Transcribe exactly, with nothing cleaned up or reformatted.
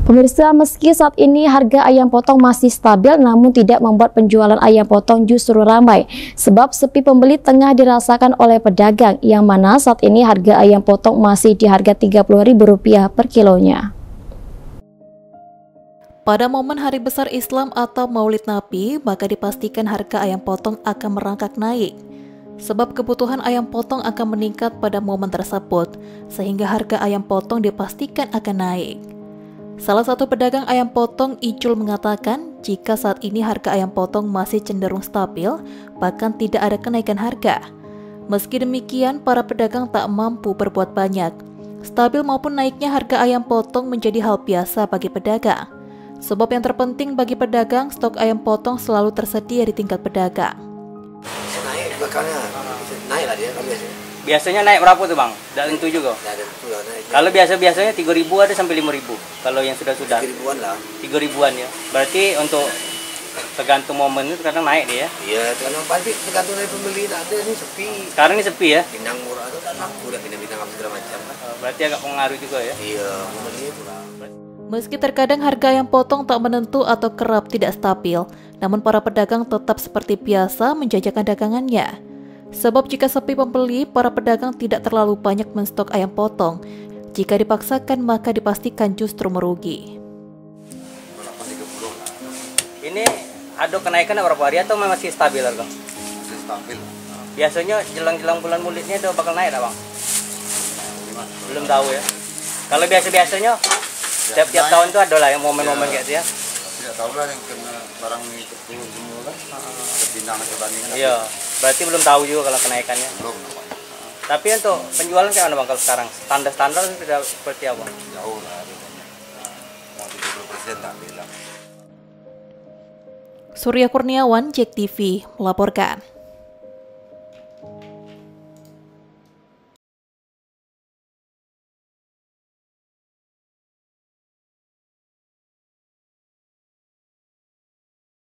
Pemirsa, meski saat ini harga ayam potong masih stabil, namun tidak membuat penjualan ayam potong justru ramai. Sebab sepi pembeli tengah dirasakan oleh pedagang, yang mana saat ini harga ayam potong masih di harga tiga puluh ribu rupiah per kilonya. Pada momen Hari Besar Islam atau Maulid Nabi, maka dipastikan harga ayam potong akan merangkak naik. Sebab kebutuhan ayam potong akan meningkat pada momen tersebut, sehingga harga ayam potong dipastikan akan naik. Salah satu pedagang ayam potong, Icul, mengatakan jika saat ini harga ayam potong masih cenderung stabil, bahkan tidak ada kenaikan harga. Meski demikian, para pedagang tak mampu berbuat banyak. Stabil maupun naiknya harga ayam potong menjadi hal biasa bagi pedagang. Sebab yang terpenting bagi pedagang, stok ayam potong selalu tersedia di tingkat pedagang. Naik belakangnya, naik lah dia biasanya. Biasanya naik berapa tuh bang? Tidak tentu juga. Tidak tentu lah naik. Kalau biasa-biasanya tiga ribu ada sampai lima ribu. Kalau yang sudah-sudah. Tiga ribuan lah. Tiga ribuan ya. Berarti untuk tergantung momen itu kadang naik dia. Iya, kadang pasti tergantung dari pembeli. Tak ada ni sepi. Sekarang ini sepi ya. Bintang murah tu tak laku dah, bintang-bintang segala macam. Berarti agak pengaruh juga ya. Iya, pembeli kurang. Meski terkadang harga ayam potong tak menentu atau kerap tidak stabil, namun para pedagang tetap seperti biasa menjajakan dagangannya. Sebab jika sepi pembeli, para pedagang tidak terlalu banyak menstok ayam potong. Jika dipaksakan, maka dipastikan justru merugi. Ini ada kenaikan berapa hari atau masih stabil harga? Masih stabil. Biasanya jelang-jelang bulan Maulidnya itu bakal naik tak bang? Belum tahu ya. Kalau biasa-biasanya tiap-tiap tahun itu ada lah yang momen-momen kayak itu ya. Tidak tahu lah yang kena barang ini turun semua kan. Kebinangan kebandingan. Iya, berarti belum tahu juga kalau kenaikannya. Belum namanya. Tapi untuk penjualan kayak mana bang kalau sekarang? Standar-standar sudah seperti apa? Jauh lah. Mau tujuh puluh persen tak bilang. Surya Kurniawan, Jek T V, melaporkan.